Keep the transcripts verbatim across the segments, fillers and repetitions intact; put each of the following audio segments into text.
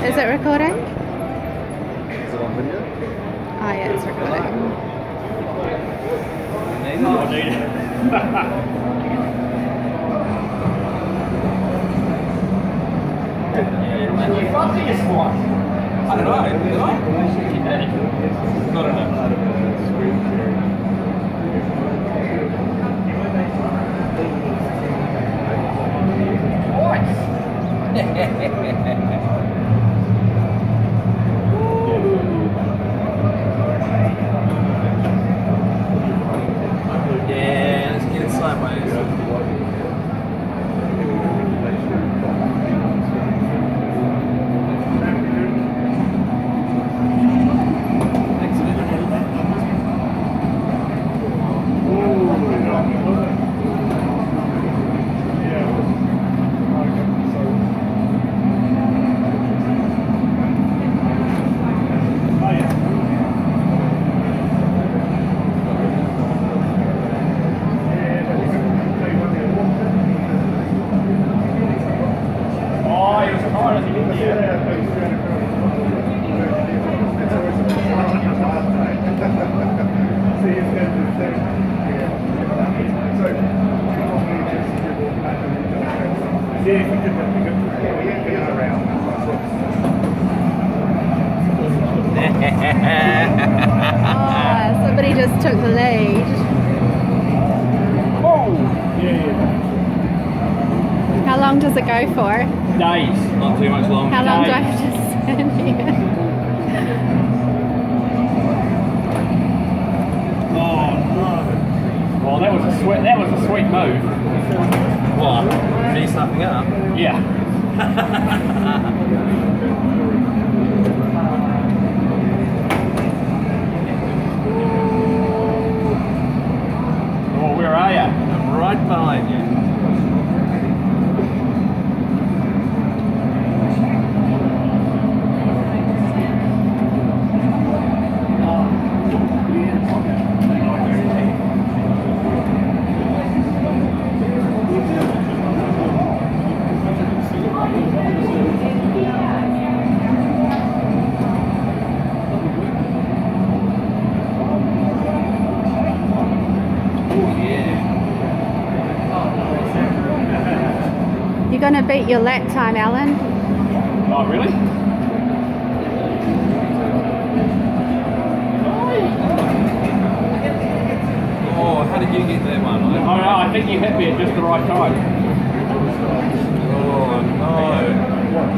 Is it recording? Is it on video? Oh yeah, it's recording. Oh, need it. I don't know, did I? Not enough. Yeah, let's get it sideways. Oh, somebody just took the lead. Oh! Yeah. How long does it go for? Days. Not too much longer. How long Days. do I have to stand here? Oh no! Well, that was a sweet. That was a sweet move. What? Me snapping up? Yeah. Oh, where are you? I'm right behind you. You're going to beat your lap time, Allan. Oh, really? Oh, how did you get that one? Oh no, I think you hit me at just the right time. Oh no.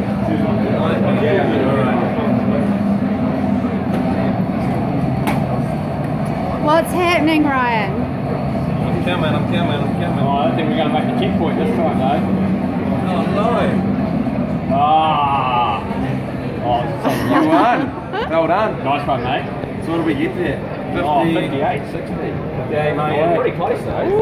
What's happening, Ryan? I'm coming, I'm coming, I'm coming. Oh, I don't think we're going to make the checkpoint this time, though. Oh no. Ah! Oh, You won. Well done. nice one, mate. So what do we get there? Oh, fifty-eight, sixty. Yeah, mate. Oh, pretty close, though.